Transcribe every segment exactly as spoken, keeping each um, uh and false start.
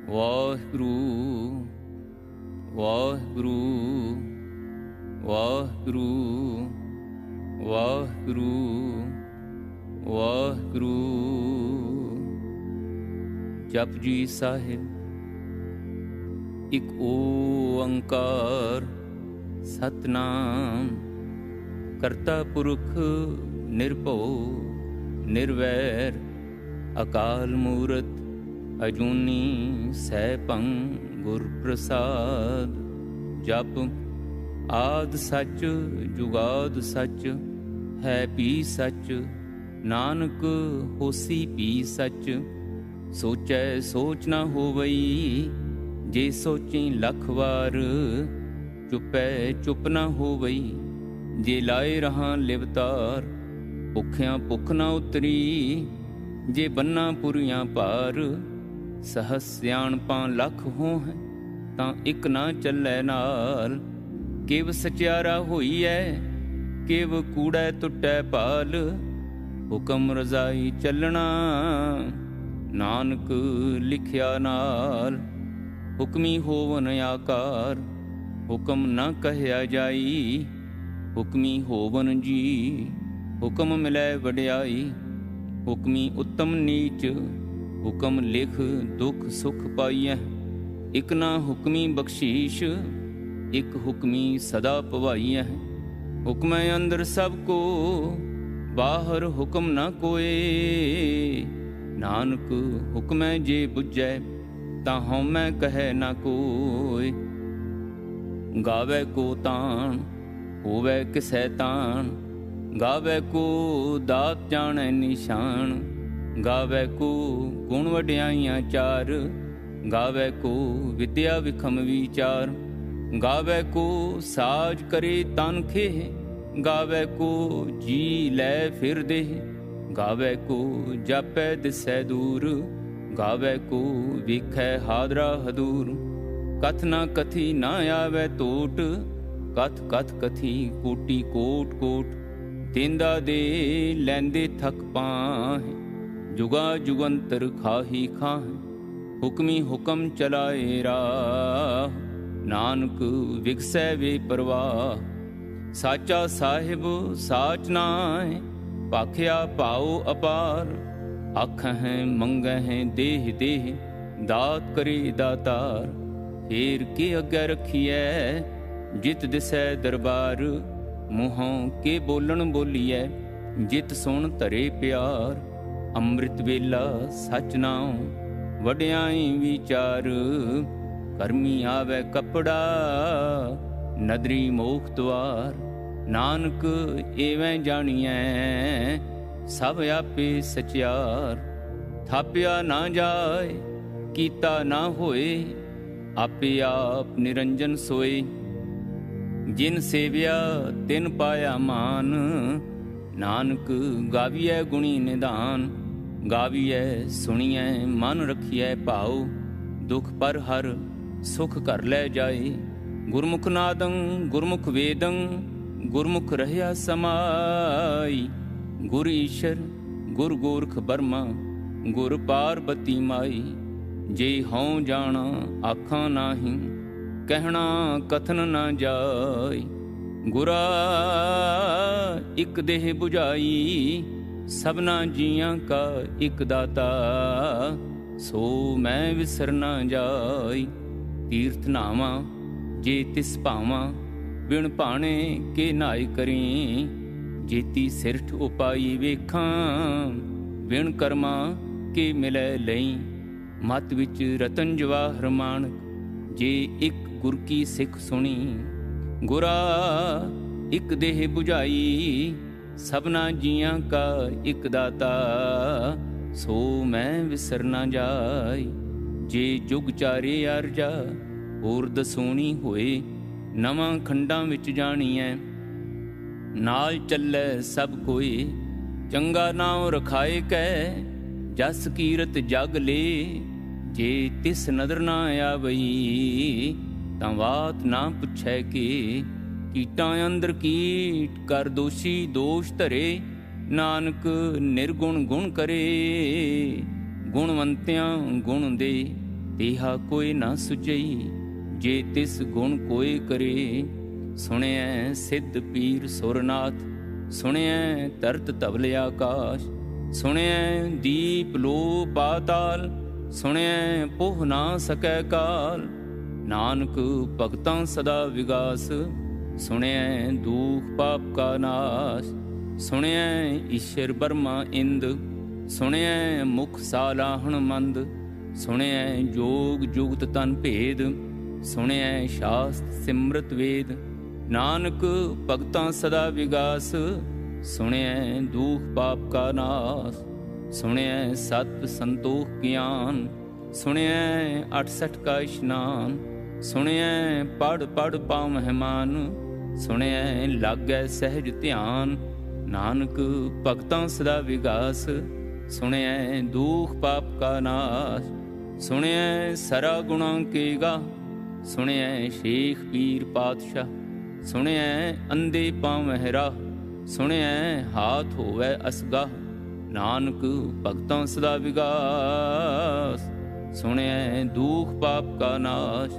ਵਾਹਿਗੁਰੂ ਵਾਹਿਗੁਰੂ ਵਾਹਿਗੁਰੂ ਵਾਹਿਗੁਰੂ ਵਾਹਿਗੁਰੂ। ਜਪਜੀ ਸਾਹਿਬ। ਇੱਕ ਓੰਕਾਰ ਸਤਿਨਾਮ ਕਰਤਾ ਪੁਰਖ ਨਿਰਭਉ ਨਿਰਵੈਰ ਅਕਾਲ ਮੂਰਤ ਅਜੂਨੀ ਸੈਭੰ ਗੁਰ ਪ੍ਰਸਾਦ। ਜਪ ਆਦਿ ਸੱਚ ਜੁਗਾਦ ਸੱਚ ਹੈ ਵੀ ਸੱਚ ਨਾਨਕ ਹੋਸੀ ਵੀ ਸੱਚ। ਸੋਚੈ ਸੋਚ ਨਾ ਹੋਵਈ ਜੇ ਸੋਚੀ ਲੱਖ ਵਾਰ। ਚੁੱਪੈ ਚੁੱਪ ਨਾ ਹੋਵਈ ਜੇ ਲਾਏ ਰਹਾਂ ਲਿਵਤਾਰ। ਭੁੱਖਿਆਂ ਭੁੱਖ ਨਾ ਉਤਰੀ ਜੇ ਬੰਨਾ ਪੁਰੀਆਂ ਭਾਰ। ਸਹਸ ਸਿਆਣਪਾਂ ਲੱਖ ਹੋਂ ਤਾਂ ਇੱਕ ਨਾ ਚੱਲੈ ਨਾਲ। ਕਿਵ ਸਚਿਆਰਾ ਹੋਈਐ ਕਿਵ ਕੂੜੈ ਟੁੱਟੈ ਭਾਲ। ਹੁਕਮ ਰਜ਼ਾਈ ਚੱਲਣਾ ਨਾਨਕ ਲਿਖਿਆ ਨਾਲ। ਹੁਕਮੀ ਹੋਵਨ ਆਕਾਰ ਹੁਕਮ ਨਾ ਕਹਿਆ ਜਾਈ। ਹੁਕਮੀ ਹੋਵਨ ਜੀ ਹੁਕਮ ਮਿਲੈ ਵਡਿਆਈ। ਹੁਕਮੀ ਉੱਤਮ ਨੀਚ ਹੁਕਮ ਲਿਖ ਦੁੱਖ ਸੁਖ ਪਾਈਐ। ਇਕ ਨਾ ਹੁਕਮੀ ਬਖਸ਼ੀਸ਼ ਇਕ ਹੁਕਮੀ ਸਦਾ ਪਵਾਈਐ। ਹੁਕਮੈ ਅੰਦਰ ਸਭ ਕੋ ਬਾਹਰ ਹੁਕਮ ਨਾ ਕੋਏ। ਨਾਨਕ ਹੁਕਮੈ ਜੇ ਬੁਝੈ ਤਾਂ ਹਉਮੈ ਕਹੈ ਨਾ ਕੋਇ। ਗਾਵੈ ਕੋ ਤਾਣ ਹੋਵੈ ਕਿਸੈ ਤਾਣ। ਗਾਵੈ ਕੋ ਦਾਤ ਜਾਣੈ ਨਿਸ਼ਾਨ। ਗਾਵੈ ਕੋ ਗੁਣ ਵਡਿਆਈਆਂ ਚਾਰ। ਗਾਵੈ ਕੋ ਵਿਦਿਆ ਵਿਖਮ ਵਿਚਾਰ। ਗਾਵੈ ਕੋ ਸਾਜ ਕਰੇ ਤਨ ਖੇਹ। ਗਾਵੈ ਕੋ ਜੀ ਲੈ ਫਿਰ ਦੇਹ। ਗਾਵੈ ਕੋ ਜਾਪੈ ਦਿਸੈ ਦੂਰ। ਗਾਵੈ ਕੋ ਵੇਖੈ ਹਾਦਰਾ ਹਦੂਰ। ਕਥ ਨਾ ਕਥੀ ਨਾ ਆਵੈ ਟੋਟ। ਕਥ ਕਥ ਕਥੀ ਕੋਟੀ ਕੋਟ ਕੋਟ। ਦੇਂਦਾ ਦੇ ਲੈਂਦੇ ਥਕ ਪਾਹੇ। ਜੁਗਾ ਜੁਗੰਤਰ ਖਾਹੀ ਖਾਹੇ। ਹੁਕਮੀ ਹੁਕਮ ਚਲਾਏ ਰਾਹ। ਨਾਨਕ ਵਿਗਸੈ ਵੇ ਪ੍ਰਵਾਹ। ਸਾਚਾ ਸਾਹਿਬ ਸਾਚ ਨਾਇ ਭਾਖਿਆ ਭਾਉ ਅਪਾਰ। ਆਖਹਿ ਮੰਗਹਿ ਦੇਹ ਦੇਹ ਦਾਤ ਕਰੇ ਦਾਤਾਰ। ਫੇਰ ਕੇ ਅੱਗੇ ਰੱਖੀਐ ਜਿਤ ਦਿਸੈ ਦਰਬਾਰ। ਮੂੰਹੋਂ ਕੇ ਬੋਲਣ ਬੋਲੀਐ ਜਿਤ ਸੁਣ ਧਰੇ ਪਿਆਰ। ਅੰਮ੍ਰਿਤ ਵੇਲਾ ਸਚ ਨਾਉ ਵਡਿਆਈ ਵਿਚਾਰ। ਕਰਮੀ ਆਵੈ ਕੱਪੜਾ ਨਦਰੀ ਮੋਖ ਦੁਆਰ। ਨਾਨਕ ਏਵੈ ਜਾਣੀਐ ਸਭ ਆਪੇ ਸਚਿਆਰ। ਥਾਪਿਆ ਨਾ ਜਾਏ ਕੀਤਾ ਨਾ ਹੋਏ ਆਪੇ ਆਪ ਨਿਰੰਜਨ ਸੋਏ। ਜਿਨ ਸੇਵਿਆ ਤਿਨ ਪਾਇਆ ਮਾਨ। ਨਾਨਕ ਗਾਵੀਐ ਗੁਣੀ ਨਿਧਾਨ। ਗਾਵੀਐ ਸੁਣੀਐ ਮਨ ਰਖੀਐ ਭਾਉ। ਦੁਖ ਪਰ ਹਰ ਸੁਖ ਕਰ ਲੈ ਜਾਏ। ਗੁਰਮੁਖ ਨਾਦੰ ਗੁਰਮੁਖ ਵੇਦੰ ਗੁਰਮੁਖ ਰਹਿਆ ਸਮਾਈ। ਗੁਰ ਈਸ਼ਰ ਗੁਰ ਗੋਰਖ ਬਰਮਾ ਗੁਰ ਪਾਰਬਤੀ ਮਾਈ। ਜੇ ਹਉ ਜਾਣਾ ਆਖਾਂ ਨਾਹੀ ਕਹਿਣਾ ਕਥਨ ਨਾ ਜਾਈ। ਗੁਰਾ ਇਕ ਦੇਹ ਬੁਝਾਈ ਸਭਨਾ ਜੀਆਂ ਕਾ ਇਕ ਦਾਤਾ। ਸੋ ਮੈਂ ਵਿਸਰ ਨਾ ਜਾਈ। ਤੀਰਥ ਨਾਵਾਂ ਜੇ ਤਿਸ ਭਾਵਾਂ ਬਿਨ ਭਾਣੇ ਕੇ ਨਾਇ ਕਰੀ। ਜੇਤੀ ਸਿਰਠ ਉਪਾਈ ਵੇਖਾਂ ਬਿਨ ਕਰਮਾ ਕੇ ਮਿਲੈ ਲਈ। ਮਤ ਵਿੱਚ ਰਤਨ ਜਵਾਹਰ ਮਾਣਕ ਜੇ ਇੱਕ ਗੁਰ ਕੀ ਸਿੱਖ ਸੁਣੀ। ਗੁਰਾ ਇੱਕ ਦੇਹ ਬੁਝਾਈ ਸਭਨਾ ਜੀਆਂ ਕਾ ਇੱਕ ਦਾਤਾ। ਸੋ ਮੈਂ ਵਿਸਰ ਨਾ ਜਾਈ। ਜੇ ਜੁਗ ਚਾਰੇ ਅਰਜਾ ਹੋਰ ਦਸੂਣੀ ਹੋਏ। ਨਵਾਂ ਖੰਡਾਂ ਵਿੱਚ ਜਾਣੀਐ ਨਾਲ ਚੱਲੈ ਸਭ ਕੋਈ। ਚੰਗਾ ਨਾਉ ਰਖਾਏ ਕੈ ਜਸ ਕੀਰਤ ਜਗ ਲੇ। ਜੇ ਤਿਸ ਨਦਰ ਨਾ ਆਵਈ ਤਾਂ ਬਾਤ ਨਾ ਪੁੱਛੈ ਕਿ। ਕੀਟਾਂ ਅੰਦਰ ਕੀਟ ਕਰ ਦੋਸ਼ੀ ਦੋਸ਼ ਧਰੇ। ਨਾਨਕ ਨਿਰਗੁਣ ਗੁਣ ਕਰੇ। ਗੁਣਵੰਤਿਆਂ ਗੁਣ ਦੇ ਤੇਹਾ ਕੋਈ ਨਾ ਸੁਝਈ, ਜੇ ਤਿਸ ਗੁਣ ਕੋਇ ਕਰੇ। ਸੁਣਿਐ ਸਿੱਧ ਪੀਰ ਸੁਰਨਾਥ, ਸੁਣਿਐ ਤਰਤ ਧਵਲ ਆਕਾਸ਼। ਸੁਣਿਐ ਦੀਪ ਲੋ ਪਾਤਾਲ, ਸੁਣਿਐ ਪੋਹ ਨਾ ਸਕੈ ਕਾਲ। ਨਾਨਕ ਭਗਤਾਂ ਸਦਾ ਵਿਗਾਸ, ਸੁਣਿਐ ਦੂਖ ਪਾਪ ਕਾ ਨਾਸ਼। ਸੁਣਿਐ ਈਸ਼ਰ ਬਰਮਾ ਇੰਦ, ਸੁਣਿਐ ਮੁਖ ਸਾਲਾਹਣ ਮੰਦ। ਸੁਣਿਐ ਜੋਗ ਜੁਗਤ ਤਨ ਭੇਦ, ਸੁਣਿਐ ਸ਼ਾਸਤ ਸਿਮਰਤ ਵੇਦ। ਨਾਨਕ ਭਗਤਾਂ ਸਦਾ ਵਿਗਾਸ, ਸੁਣਿਐ ਦੂਖ ਪਾਪ ਕਾ ਨਾਸ। ਸੁਣਿਐ ਸਤ ਸੰਤੋਖ ਗਿਆਨ, ਸੁਣਿਐ ਅਠਸਠ ਕਾ ਇਸ਼ਨਾਨ। ਸੁਣਿਐ ਪੜ ਪੜ ਪਾਉ ਮਹਿਮਾਨ, ਸੁਣਿਐ ਲਾਗੈ ਸਹਿਜ ਧਿਆਨ। ਨਾਨਕ ਭਗਤਾਂ ਸਦਾ ਵਿਗਾਸ, ਸੁਣਿਐ ਦੁਖ ਪਾਪ ਕਾ ਨਾਸ਼। ਸੁਣਿਐ ਸਰਾ ਗੁਣਾਂ ਕੇ ਗਾ, ਸੁਣਿਐ ਸ਼ੇਖ ਪੀਰ ਪਾਤਸ਼ਾਹ। ਸੁਣਿਐ ਅੰਧੇ ਪਾਵਹਿ ਰਾਹ, ਸੁਣਿਐ ਹਾਥ ਹੋਵੈ ਅਸਗਾਹ। ਨਾਨਕ ਭਗਤਾਂ ਸਦਾ ਵਿਗਾਸ, ਸੁਣਿਐ ਦੁਖ ਪਾਪ ਕਾ ਨਾਸ਼।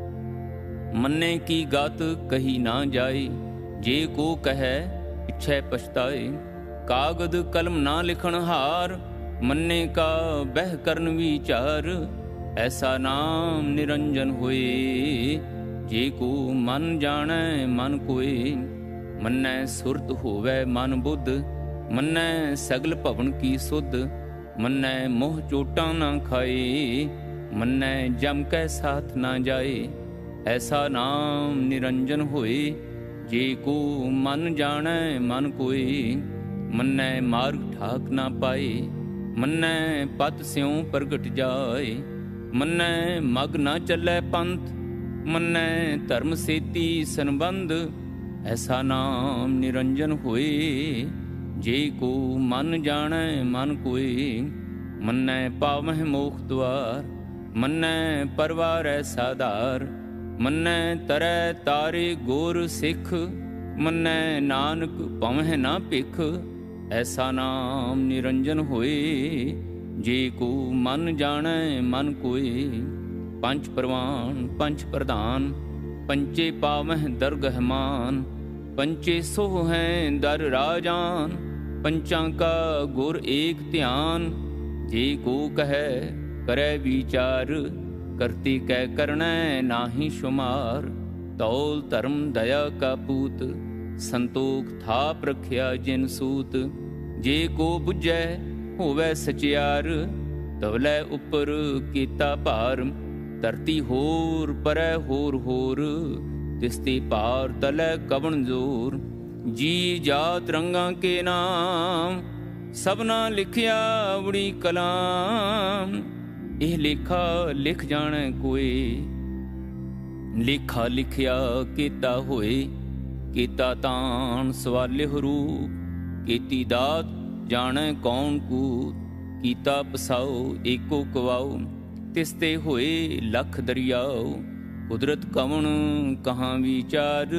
ਮੰਨੇ ਕੀ ਗਤ ਕਹੀ ਨਾ ਜਾਏ, ਜੇ ਕੋ ਕਹੈ ਪਿਛੈ ਪਛਤਾਏ। ਕਾਗਦ ਕਲਮ ਨਾ ਲਿਖਣ ਹਾਰ, ਮੰਨੇ ਕਾ ਬਹਿ ਕਰਨ ਵਿਚਾਰ। ਐਸਾ ਨਾਮ ਨਿਰੰਜਨ ਹੋਏ, ਜੇ ਕੋ ਮਨ ਜਾਣੈ ਮਨ ਕੋਇ। ਮੰਨੈ ਸੁਰਤ ਹੋਵੈ ਮਨ ਬੁੱਧ, ਮੰਨੈ ਸਗਲ ਭਵਨ ਕੀ ਸੁਧ। ਮੰਨੈ ਮੋਹ ਚੋਟਾਂ ਨਾ ਖਾਏ, ਮੰਨੈ ਜਮ ਕੈ ਸਾਥ ਨਾ ਜਾਏ। ਐਸਾ ਨਾਮ ਨਿਰੰਜਨ ਹੋਏ, ਜੇ ਕੋ ਮਨ ਜਾਣੈ ਮਨ ਕੋਇ। ਮੰਨੈ ਮਾਰਗ ਠਾਕ ਨਾ ਪਾਏ, ਮੰਨੈ ਪਤ ਸਿਉ ਪ੍ਰਗਟ ਜਾਏ। ਮੰਨੈ ਮਗ ਨਾ ਚੱਲੈ ਪੰਥ, ਮੰਨੈ ਧਰਮ ਸੇਤੀ ਸੰਬੰਧ। ਐਸਾ ਨਾਮ ਨਿਰੰਜਨ ਹੋਏ, ਜੇ ਕੋ ਮਨ ਜਾਣੈ ਮਨ ਕੋਇ। ਮੰਨੈ ਪਾਵਹਿ ਮੋਖ ਦੁਆਰ, ਮੰਨੈ ਪਰਵਾਰੈ ਸਾਧਾਰ। ਮੰਨੈ ਤਰੈ ਤਾਰੇ ਗੋਰ ਸਿੱਖ, ਮੰਨੈ ਨਾਨਕ ਪਵਹਿ ਨਾ ਭਿਖ। ਐਸਾ ਨਾਮ ਨਿਰੰਜਨ ਹੋਏ, ਜੇ ਕੋ ਮਨ ਜਾਣੈ ਮਨ ਕੋਇ। ਪੰਚ ਪ੍ਰਵਾਨ ਪੰਚ ਪ੍ਰਧਾਨ, ਪੰਚੇ ਪਾਵਹਿ ਦਰਗਹਿ ਮਾਨ। ਪੰਚੇ ਸੋਹ ਹੈ ਦਰ ਰਾਜਾਨ, ਪੰਚਾਂ ਕਾ ਗੁਰ ਏਕ ਧਿਆਨ। ਜੇ ਕੋ ਕਹੈ ਕਰੈ ਵਿਚਾਰ, ਕਰਤੀ ਕੈ ਕਰਣੈ ਨਾਹੀ ਸ਼ੁਮਾਰ। ਤੌਲ ਧਰਮ ਦਇਆ ਕਾ ਪੂਤ, ਸੰਤੋਖ ਥਾਪ ਰਖਿਆ ਜਿਨ ਸੂਤ। ਜੇ ਕੋ ਬੁਝੈ ਹੋਵੈ ਸਚਿਆਰ, ਤਵਲੇ ਉਪਰ ਕੀਤਾ ਭਾਰ। ਧਰਤੀ ਹੋਰ ਪਰੈ ਹੋਰ ਹੋਰ, ਤਿਸਤੇ ਪਾਰ ਤਲੈ ਕਵਣ ਜੋਰ। ਜੀ ਜਾਤ ਰੰਗਾਂ ਕੇ ਨਾਮ, ਸਭਨਾ ਲਿਖਿਆ ਉੜੀ ਕਲਾਮ। ਇਹ ਲੇਖਾ ਲਿਖ ਜਾਣੈ ਕੋਇ, ਲੇਖਾ ਲਿਖਿਆ ਕੀਤਾ ਹੋਏ। ਕੀਤਾ ਤਾਣ ਸਵਾਲਿਹੁ ਰੂਪ, ਕੀਤੀ ਦਾਤ ਜਾਣੈ ਕੌਣ ਕੂਤ। ਕੀਤਾ ਪਸਾਉ ਏਕੋ ਕਵਾਉ, ਤਿਸਤੇ ਹੋਏ ਲਖ ਦਰਿਆਉ। ਕੁਦਰਤ ਕਵਣ ਕਹਾਂ ਵਿਚਾਰ,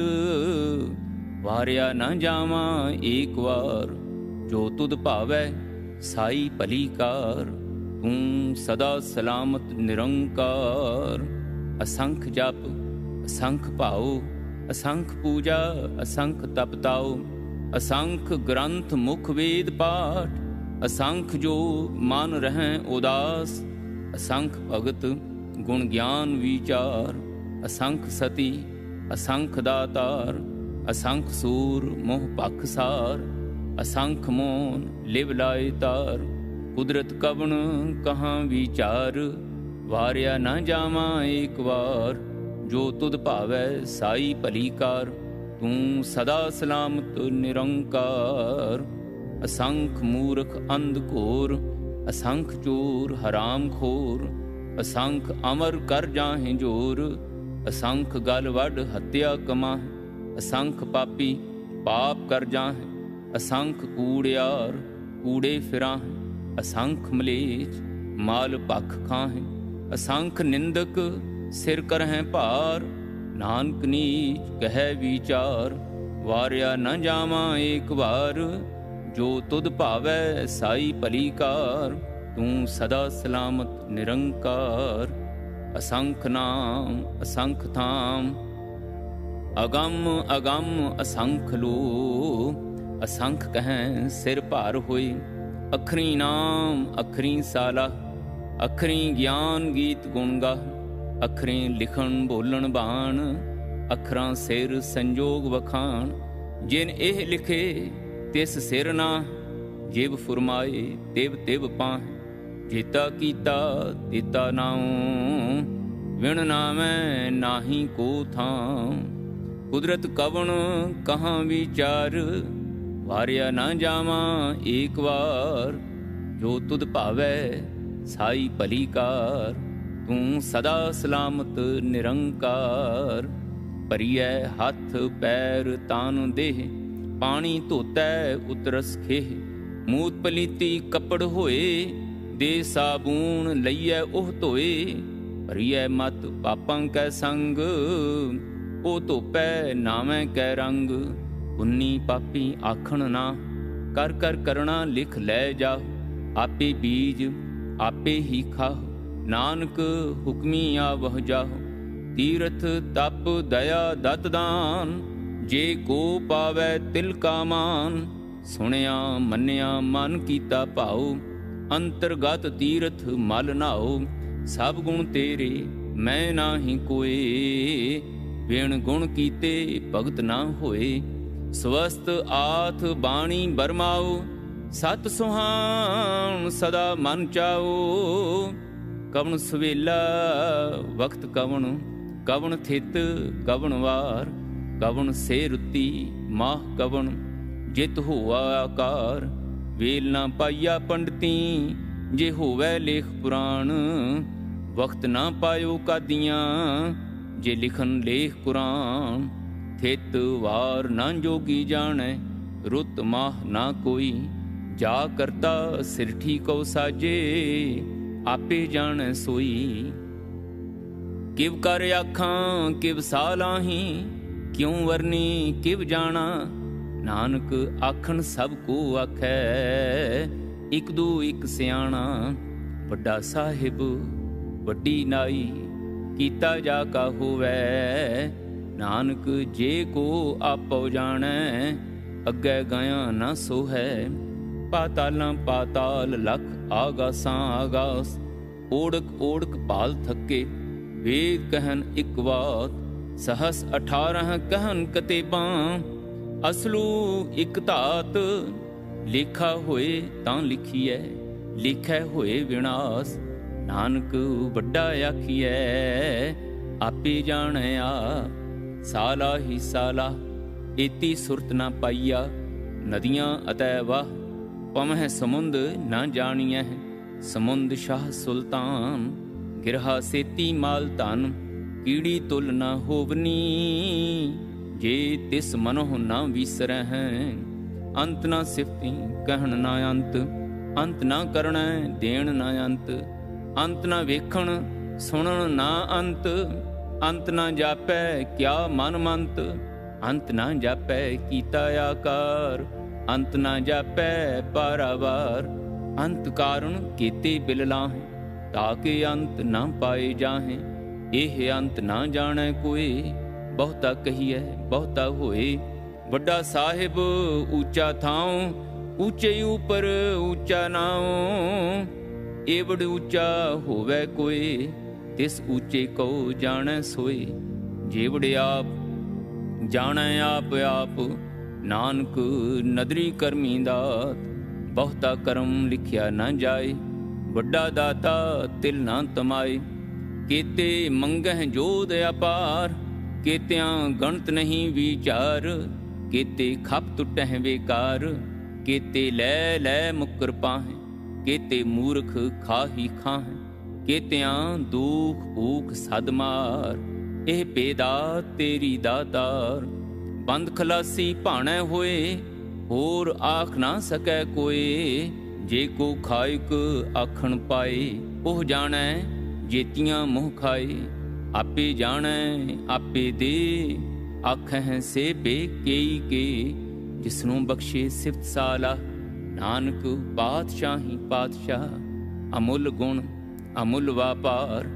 ਵਾਰਿਆ ਨਾ ਜਾਵਾਂ ਏਕ ਵਾਰ। ਜੋ ਤੁਧ ਭਾਵੈ ਸਾਈ ਭਲੀ ਕਾਰ, ਤੂੰ ਸਦਾ ਸਲਾਮਤ ਨਿਰੰਕਾਰ। ਅਸੰਖ ਜਪ ਅਸੰਖ ਭਾਉ, ਅਸੰਖ ਪੂਜਾ ਅਸੰਖ ਤਪ ਤਾਉ। ਅਸੰਖ ਗ੍ਰੰਥ ਮੁਖ ਵੇਦ ਪਾਠ, ਅਸੰਖ ਜੋ ਮਨ ਰਹਿ ਉਦਾਸ। ਅਸੰਖ ਭਗਤ ਗੁਣ ਗਿਆਨ ਵਿਚਾਰ, ਅਸੰਖ ਸਤੀ ਅਸੰਖ ਦਾਤਾਰ। ਅਸੰਖ ਸੂਰ ਮੋਹ ਪਖ ਸਾਰ, ਅਸੰਖ ਮੋਨ ਲਿਵ ਲਾਇ ਤਾਰ। ਕੁਦਰਤ ਕਵਣ ਕਹਾਂ ਵਿਚਾਰ, ਵਾਰਿਆ ਨਾ ਜਾਵਾਂ ਏਕ ਵਾਰ। ਜੋ ਤੁਧ ਭਾਵੈ ਸਾਈ ਭਲੀ ਕਾਰ, ਤੂੰ ਸਦਾ ਸਲਾਮਤ ਨਿਰੰਕਾਰ। ਅਸੰਖ ਮੂਰਖ ਅੰਧ ਘੋਰ, ਅਸੰਖ ਚੋਰ ਹਰਾਮ ਖੋਰ। ਅਸੰਖ ਅਮਰ ਕਰ ਜਾਹੇ ਜੋਰ, ਅਸੰਖ ਗਲ ਵੱਢ ਹੱਤਿਆ ਕਮਾਹੇ। ਅਸੰਖ ਪਾਪੀ ਪਾਪ ਕਰ ਜਾਹੇ, ਅਸੰਖ ਕੂੜਿਆਰ ਕੂੜੇ ਫਿਰਾਹੇ। ਅਸੰਖ ਮਲੇਛ ਮਾਲ ਭਖ ਖਾਹੇ, ਅਸੰਖ ਨਿੰਦਕ ਸਿਰ ਕਰਹਿ ਭਾਰ। ਨਾਨਕ ਨੀਚ ਕਹਿ ਵਿਚਾਰ, ਵਾਰਿਆ ਨਾ ਜਾਵਾਂ ਏਕ ਵਾਰ। ਜੋ ਤੁਧ ਭਾਵੈ ਸਾਈ ਭਲੀ ਕਾਰ, ਤੂੰ ਸਦਾ ਸਲਾਮਤ ਨਿਰੰਕਾਰ। असंख नाम असंख धाम। अगम अगम असंख लो, असंख कहें सिर भार होए। अखरी नाम अखरी साला, अखरी ज्ञान गीत गुण गा। अखरी लिखण बोलण बाण, अखरां सिर संजोग वखाण। जिन एह लिखे तिस सिर ना, जिब फुरमाए तिब तिब पाह। जेता कीता तेता नाऊं, विण नामै नाही को थां। कुदरत कवण कहाँ विचार, वारिया ना जावा एक बार। जो तुद भावै साई भली कार, तू सदा सलामत निरंकार। भरिए हथ पैर तान देह, पानी धोतै उतरस खेह। मूत पलीती कपड़ होए, दे साबून लईए ओह धोए। भरिए मत पापां कै संग, ओ धोपै नावै कै रंग। पुन्नी पापी आखण ना, कर कर करना लिख लै जाओ। आपे बीज आपे ही खाओ, नानक हुक्मी आवह जाओ। तीरथ तप दया दत दान, जे को पावै तिल का मान। सुनिया मन्निया मन कीता भाओ, अंतरगत तीरथ मल नाओ। सब गुण तेरे मैं नाही कोए, बिन गुण कीते भगत ना होए। स्वस्थ आथ बाणी बरमाओ, सत सुहान सदा मन चाओ। कवन सवेला वक्त कवन, कवन थित कवन वार। कवन से रुती माह कवन, जित होआ आकार। वेल ना पाइया पंडिती, जे होवै लेख पुराण। वक्त ना पायो कादियाँ, जे लिखन लेख कुरान। थित वार ना जोगी जानै, रुत माह ना कोई। जा करता सिरठी को साजे, आपे जानै सोई। किव कर आखां किव सालाही, क्यों वरनी किव जाना। नानक आखन सब को आखै, इक दो इक सियाणा। वड्डा साहिब वड्डी नाई, कीता जा का होवै। नानक जे को आपो जाणै, अग्गै गया ना सो है। पातालां पाताल लख आगासां आगास। ओढ़क ओढ़क पाल थके, वेद कहन इक बात। सहस अठारह कहन कतेबां, असलू इक धात। लेखा होए तां लिखिए, लिखै होए विनाश। नानक वड्डा आखिए, आपे जाणै आ। साला ही साला एती सुरत ना पाइया। नदियां अतै वाह, पवह समुंद ना जानिए। समुंद शाह सुल्तान, गिरहा सेती माल धन। कीड़ी तुल ना होवनी, जे तिस मनोह ना विसरह। अंत ना सिफती कहन ना अंत, अंत ना करना देण ना अंत। अंत ना वेखण सुनन ना अंत, अंत ना जापै क्या मन मंत। अंत ना जापै कीता आकार, अंत ना जापै पारावार। अंत कारण केते बिललाह, ताके अंत ना पाए जाहें। एह अंत ना जानै कोई, बहुता कहिए बहुता होए। वड्डा साहिब ऊंचा थाऊं, ऊंचे ऊपर ऊंचा नाऊं। एवड ऊंचा होवै कोई, तिस ऊंचे को जानै सोए। जेवड़ आप जानै आप आप, नानक नदरी करमी दात। बहुता करम लिखिया ना जाए, वड्डा दाता तिल ना तमाए। केते मंगह जोध अपार, केत्यां गणत नहीं विचार। केते खप टुटह बेकार, केते लै लै मुकर पाहें। केते मूर्ख खाही खाहें, केत्यां दुख भूख सद मार। एह पेदा तेरी दातार, बंद खलासी भाणै होए। होर आख ना सकै कोई, जे को खाइक आखण पाए। ओह जाणै जेतियां मुँह खाए, आपे जाणै आपे दे। आखह से बे केई के, जिसनों बख्शे सिफत साला। नानक पातशाही पातशाह, अमुल गुण अमुल वापार।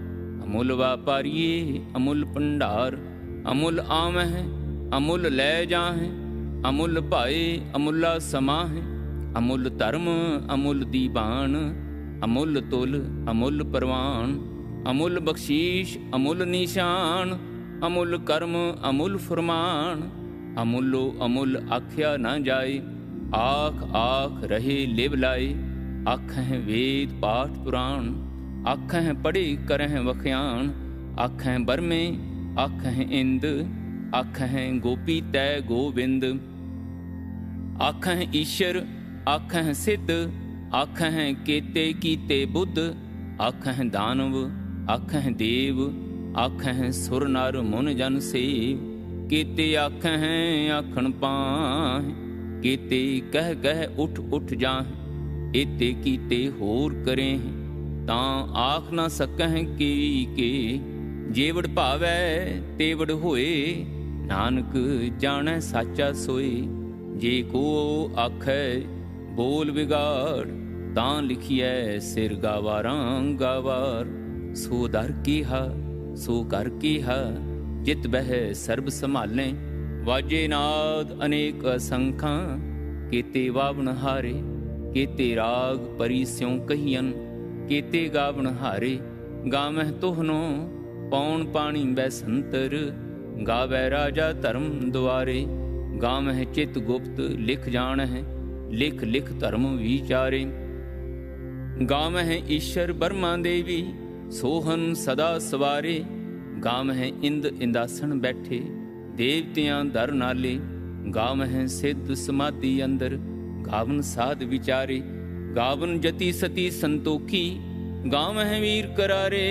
अमुल व्यापारिये अमुल भंडार। अमुल आमह अमुल लै जाहें, अमुल भाए अमुला समाहें। अमुल धर्म अमुल दीवान, अमुल तुल अमुल परवान। अमुल बख्शीश अमुल निशान, अमुल कर्म अमुल फरमान। अमुलो अमुल आख्या न जाए, आख आख रहे लिव लाए। आखें वेद पाठ पुराण, आखें पढ़े करह वख्यान। आखें बरमे आखें इंद, आखें गोपी तय गोविंद। आखें ईश्वर आखें सिद्ध, आखें केते कीते बुद्ध। आखें दानव आखें देव, आखें सुर नर मुन जन सेव। केते आखें आखण पाहें, केते कह कह उठ उठ जाहें। एते कीते होर करें, तां आख ना सकह के के। जेवड़ भावै तेवड़ होए, नानक जानै साचा सोए। जे को आखै बोल बिगाड़, तां लिखिए सिर गावारां गावार। सो दर कीहा सो कर कीहा, जित बह सर्ब संभालें। वाजे नाद अनेक असंखां, केते वावण हारे। केते राग परी स्यों कहियन, केते गावण हारे। गावह तोहनो पौन पाणी बैसंतर, गावै राजा धर्म द्वारे। गावह चित गुप्त लिख जानह, लिख लिख धर्म विचारे। गावह ईश्वर ब्रह्मा देवी, सोहन सदा सवारे। गावह इंद इंदासन बैठे, देवतियां दर नाले। गावह सिद्ध समाधि अंदर, गावन साध विचारे। गावन जति सती संतोखी, गावह वीर करारे।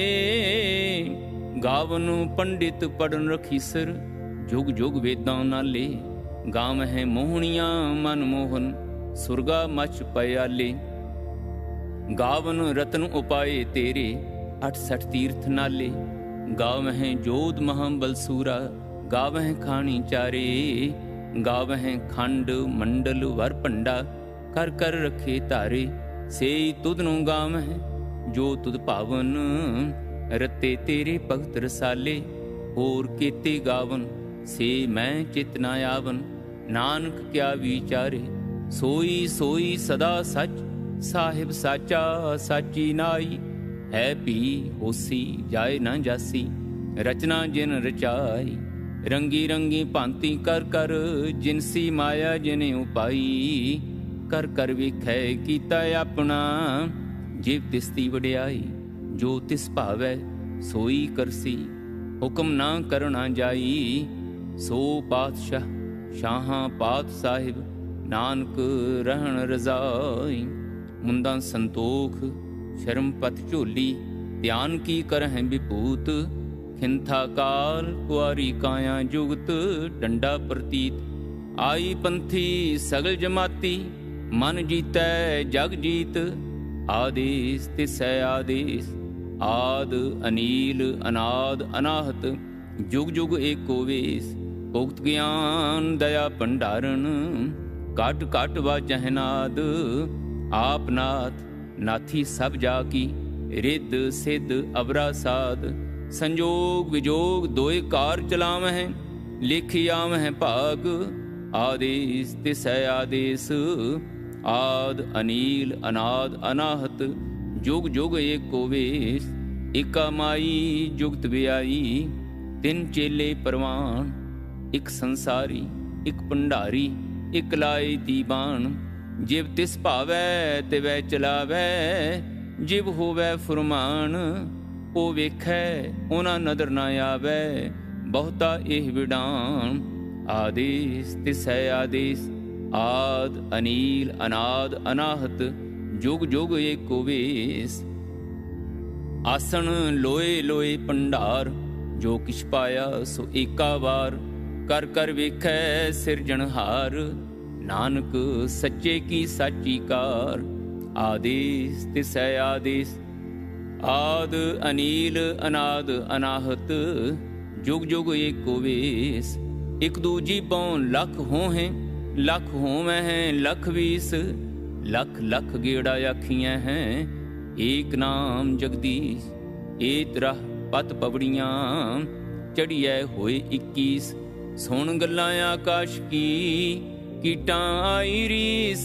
गावन पंडित पढ़न रखीसर, जुग जुग वेदां नाले। गावह मोहनियां मन मोहन, सुरगा मच पयाले। गावन रतन उपाए तेरे, अठसठ तीर्थ नाले। गावह जोध महाबलसूरा, गावह खानी चारे। गावह खंड मंडल वर भंडा, कर कर रखे तारे। से तुधनु गावह जो तुध पावन, रते तेरे भगत रसाले। होर केते गावन से मैं चित ना आवन, नानक क्या विचारे। सोई सोई सदा सच, साहिब साचा साची नाई। है पी होसी जाए न जासी, रचना जिन रचाई। रंगी रंगी भांति कर कर, जिनसी माया जिने उपाई। कर कर विखै कीता अपना, जिव तिसती वड्याई। जो तिस भावै सोई करसी, हुक्म ना करना जाई। सो पातशाह शाहां पात साहिब, नानक रहन रजाई। मुंदा संतोख शर्म पत झोली, ध्यान की करह विभूत। खिंथा काल कुआरी काया जुगत, डंडा प्रतीत। आई पंथी सगल जमाती, मन जीतै जग जीत। आदेश तिसै आदेश, आद अनील अनाद अनाहत। जुग जुग एको वेश, उक्त ज्ञान दया भंडारण। काट काट वाजह नाद, आप नाथ नाथी सब जाकी। रिद सिद्ध अवरा साध, संजोग विजोग दोए कार चलावह। लिखि आवह भाग, आदेश तिसै आदेश। आद अनील अनाद अनाहत, जुग जुग एको वेश। एका माई जुगत ब्याई, तिन चेले परवान। एक संसारी एक भंडारी, एक लाए दीवान। जिव तिस भावै तिवै चलावै, जिव होवै फुरमान। ओ वेखै ओना नदर ना आवै, बहुता एह विडान। आदेश तिसै आदेश, आद अनील अनाद अनाहत। जुग जुग एको वेश। आसन लोए लोए भंडार, जो किछ पाया सो एका वार। कर कर वेखै सिरजनहार, नानक सच्चे की साची कार। आदेश तिसै आदेश, आद अनील अनाद अनाहत। जुग जुग एको वेश। एक दूजी पौ लख हो हैं, लख होवै हैं लख बीस। लख लख गेड़ा आखियाँ हैं, एक नाम जगदीश। ਏਤ ਰਹ ਪਤ ਪਵੜੀਆਂ ਚੜੀਐ ਹੋਏ ਇੱਕੀਸ। ਸੁਣ ਗੱਲਾਂ ਆਕਾਸ਼ ਕੀ ਕੀਟਾਂ ਆਈ ਰੀਸ।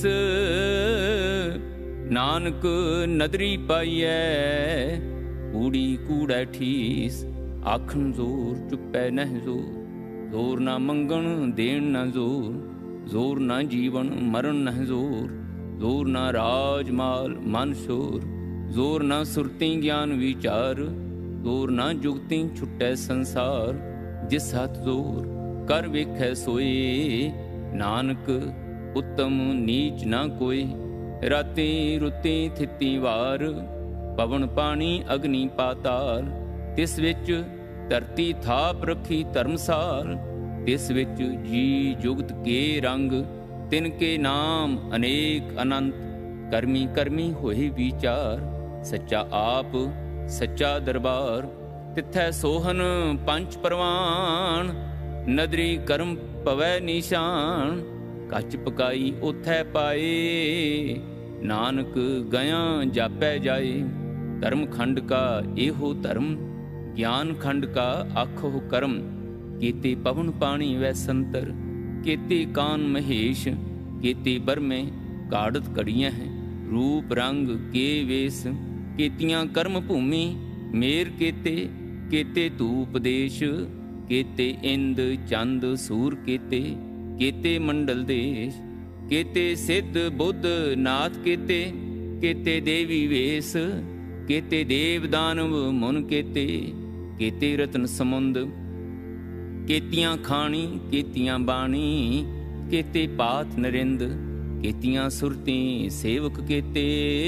ਨਾਨਕ ਨਦਰੀ ਪਾਈਐ ਕੂੜੀ ਕੂੜੈ ਠੀਸ। ਆਖਣ ਜ਼ੋਰ ਚੁੱਪੈ ਨਹਿ ਜ਼ੋਰ, ਜ਼ੋਰ ਨਾ ਮੰਗਣ ਦੇਣ ਨਾ ਜ਼ੋਰ। ਜ਼ੋਰ ਨਾ ਜੀਵਨ ਮਰਨ ਨਹਿ ਜ਼ੋਰ, ਜ਼ੋਰ ਨਾ ਰਾਜ ਮਾਲ ਮਨ ਸ਼ੋਰ। ਜ਼ੋਰ ਨਾ ਸੁਰਤੀ ਗਿਆਨ ਵਿਚਾਰ, ਜ਼ੋਰ ਨਾ ਜੁਗਤੀ ਛੁੱਟੈ ਸੰਸਾਰ। ਜਿਸ ਹੱਥ ਜ਼ੋਰ ਕਰ ਵੇਖੈ ਸੋਏ, ਨਾਨਕ ਉੱਤਮ ਨੀਚ ਨਾ ਕੋਈ। ਰਾਤੀ ਰੁੱਤੀ ਥਿੱਤੀ ਵਾਰ, ਪਵਨ ਪਾਣੀ ਅਗਨੀ ਪਾਤਾਲ। ਤਿਸ ਵਿੱਚ ਧਰਤੀ ਥਾਪ ਰੱਖੀ ਧਰਮਸਾਲ। ਤਿਸ ਵਿੱਚ ਜੀ ਜੁਗਤ ਕੇ ਰੰਗ, ਤਿਨ ਕੇ ਨਾਮ ਅਨੇਕ ਅਨੰਤ। ਕਰਮੀ ਕਰਮੀ ਹੋਏ ਵਿਚਾਰ, ਸੱਚਾ ਆਪ ਸੱਚਾ ਦਰਬਾਰ। ਤਿੱਥੈ ਸੋਹਨ ਪੰਚ ਪਰਵਾਨ, ਨਦਰੀ ਕਰਮ ਪਵੈ ਨਿਸ਼ਾਨ। ਕੱਚ ਪਕਾਈ ਓਥੈ ਪਾਏ, ਨਾਨਕ ਗਿਆ ਜਾਪੈ ਜਾਏ। ਧਰਮ ਖੰਡ ਕਾ ਇਹੋ ਧਰਮ, ਗਿਆਨ ਖੰਡ ਕਾ ਆਖੋ ਕਰਮ। ਕੀਤੇ ਪਵਨ ਪਾਣੀ ਵੈ ਸੰਤਰ, ਕੀਤੇ ਕਾਨ ਮਹੇਸ਼। ਕੀਤੇ ਬਰਮੇ ਕਾੜਤ ਕੜੀਆਂ ਹੈ, ਰੂਪ ਰੰਗ ਕੇ ਵੇਸ। ਕੀਤੀਆਂ ਕਰਮ ਭੂਮੀ ਮੇਰ ਕੀਤੇ, ਕੀਤੇ ਧੂਪ ਦੇਸ਼। ਕੀਤੇ ਇੰਦ ਚੰਦ ਸੂਰ ਕੀਤੇ, ਕੀਤੇ ਮੰਡਲ ਦੇਸ਼। ਕੀਤੇ ਸਿੱਧ ਬੁੱਧ ਨਾਥ ਕੀਤੇ, ਕੀਤੇ ਦੇਵੀ ਵੇਸ। ਕੀਤੇ ਦੇਵ ਦਾਨਵ ਮੁਨ ਕੀਤੇ, ਕੀਤੇ ਰਤਨ ਸਮੁੰਦ। ਕੀਤੀਆਂ ਖਾਣੀ ਕੀਤੀਆਂ ਬਾਣੀ, ਕੀਤੇ ਪਾਤ ਨਰਿੰਦ। ਕੀਤੀਆਂ ਸੁਰਤੀ ਸੇਵਕ ਕੀਤੇ,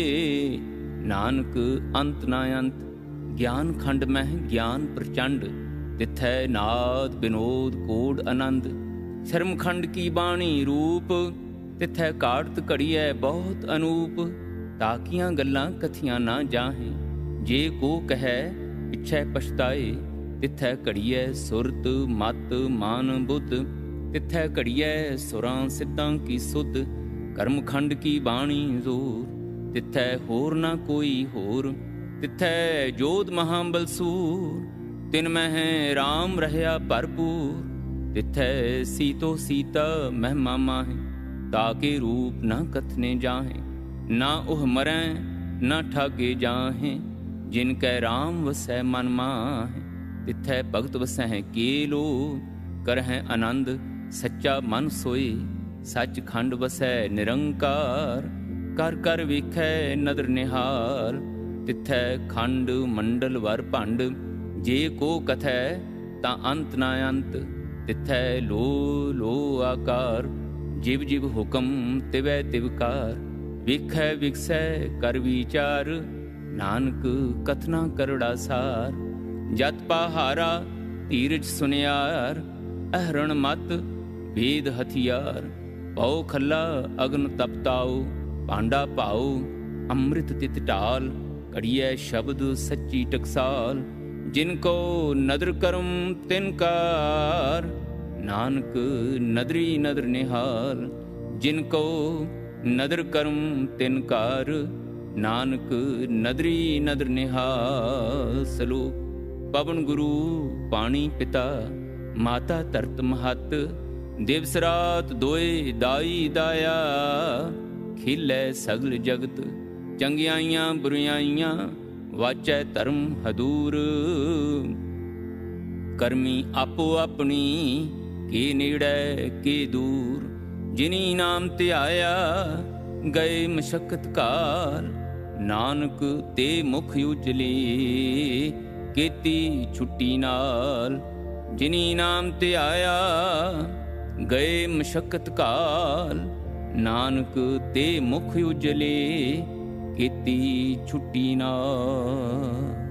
ਨਾਨਕ ਅੰਤ ਨਾ ਅੰਤ। ਗਿਆਨ ਖੰਡ ਮਹਿ ਗਿਆਨ ਪ੍ਰਚੰਡ, ਤਿੱਥੈ ਨਾਦ ਬਿਨੋਦ ਕੋਡ ਆਨੰਦ। ਸ਼ਰਮ ਖੰਡ ਕੀ ਬਾਣੀ ਰੂਪ, ਤਿੱਥੈ ਕਾੜਤ ਘੜੀਐ ਬਹੁਤ ਅਨੂਪ। ਤਾਕੀਆਂ ਗੱਲਾਂ ਕਥੀਆਂ ਨਾ ਜਾਹੇ, ਜੇ ਕੋ ਕਹੈ ਪਿਛੈ ਪਛਤਾਏ। ਤਿੱਥੈ ਘੜੀਐ ਸੁਰਤ ਮਤ ਮਾਨ ਬੁੱਧ, ਤਿੱਥੈ ਘੜੀਐ ਸੁਰਾਂ ਸਿੱਧਾਂ ਕੀ ਸੁਧ। ਕਰਮ ਖੰਡ ਕੀ ਬਾਣੀ ਜ਼ੋਰ, ਤਿੱਥੈ ਹੋਰ ਨਾ ਕੋਈ ਹੋਰ। ਤਿੱਥੈ ਜੋਧ ਮਹਾਬਲ ਸੂਰ, ਤਿਨ ਮਹਿ ਰਾਮ ਰਹਿਆ ਭਰਪੂਰ। ਤਿੱਥੈ ਸੀਤੋ ਸੀਤਾ ਮਹਿਮਾ ਮਾਹੇ, ਤਾਕੇ ਰੂਪ ਨਾ ਕਥਨੇ ਜਾਹੇ। ਨਾ ਉਹ ਮਰੈ ਨਾ ਠਾਗੇ ਜਾਹੇ, ਜਿਨ ਕੈ ਰਾਮ ਵਸੈ ਮਨ ਮਾਹੇ। ਤਿੱਥੈ ਭਗਤ ਵਸਹਿ ਕੇਲੋ, ਕਰਹਿ ਆਨੰਦ ਸੱਚਾ ਮਨ ਸੋਏ। ਸੱਚ ਖੰਡ ਵਸੈ ਨਿਰੰਕਾਰ, ਕਰ ਕਰ ਵੇਖੈ ਨਦਰ ਨਿਹਾਲ। ਤਿੱਥੈ ਖੰਡ ਮੰਡਲ ਵਰ ਭੰਡ, ਜੇ ਕੋ ਕਥੈ ਤਾਂ ਅੰਤ ਨਾ ਅੰਤ। ਤਿੱਥੈ ਲੋ ਲੋ ਆਕਾਰ, ਜਿਵ ਜਿਵ ਹੁਕਮ ਤਿਵੈ ਤਿਵਕਾਰ। ਵੇਖੈ ਵਿਕਸੈ ਕਰ ਵਿਚਾਰ, ਨਾਨਕ ਕਥਨਾ ਕਰੜਾ ਸਾਰ। ਜਤ ਪਹਾਰਾ ਧੀਰਜ ਸੁਨਿਆਰ, ਅਹਰਣ ਮਤ ਵੇਦ ਹਥਿਆਰ। ਪਉ ਖੱਲਾ ਅਗਨ ਤਪਤਾਉ, ਭਾਂਡਾ ਭਾਉ ਅੰਮ੍ਰਿਤ ਤਿਤ ਢਾਲ। ਘੜੀਐ ਸ਼ਬਦ ਸੱਚੀ ਟਕਸਾਲ, ਜਿਨ ਕੋ ਨਦਰ ਕਰਮ ਤਿਨ ਕਾਰ। ਨਾਨਕ ਨਦਰੀ ਨਦਰ ਨਿਹਾਲ, ਜਿਨ ਕੋ ਨਦਰ ਕਰਮ ਤਿਨ ਕਾਰ। ਨਾਨਕ ਨਦਰੀ ਨਦਰ ਨਿਹਾਲ। ਸਲੋਕ। ਪਵਨ ਗੁਰੂ ਪਾਣੀ ਪਿਤਾ, ਮਾਤਾ ਧਰਤ ਮਹੱਤ। ਦਿਵਸ ਰਾਤ ਦੋਏ ਦਾਈ ਦਾਇਆ, ਖਿਲੈ ਸਗਲ ਜਗਤ। ਚੰਗਿਆਈਆਂ ਬੁਰਿਆਈਆਂ ਵਾਚੈ ਧਰਮ ਹਦੂਰ। ਕਰਮੀ ਆਪੋ ਆਪਣੀ, ਕੇ ਨੇੜੈ ਕੇ ਦੂਰ। ਜਿਨੀ ਨਾਮ ਧਿਆਇਆ ਗਏ ਮਸ਼ੱਕਤ ਕਾਲ। ਨਾਨਕ ਤੇ ਮੁਖ ਉਜਲੇ, ਕੀਤੀ ਛੁੱਟੀ ਨਾਲ। ਜਿਨੀ ਨਾਮ ਧਿਆਇਆ ਗਏ ਮਸ਼ੱਕਤ ਕਾਲ। ਨਾਨਕ ਤੇ ਮੁਖ ਉਜਲੇ, ਕੀਤੀ ਛੁੱਟੀ ਨਾਲ।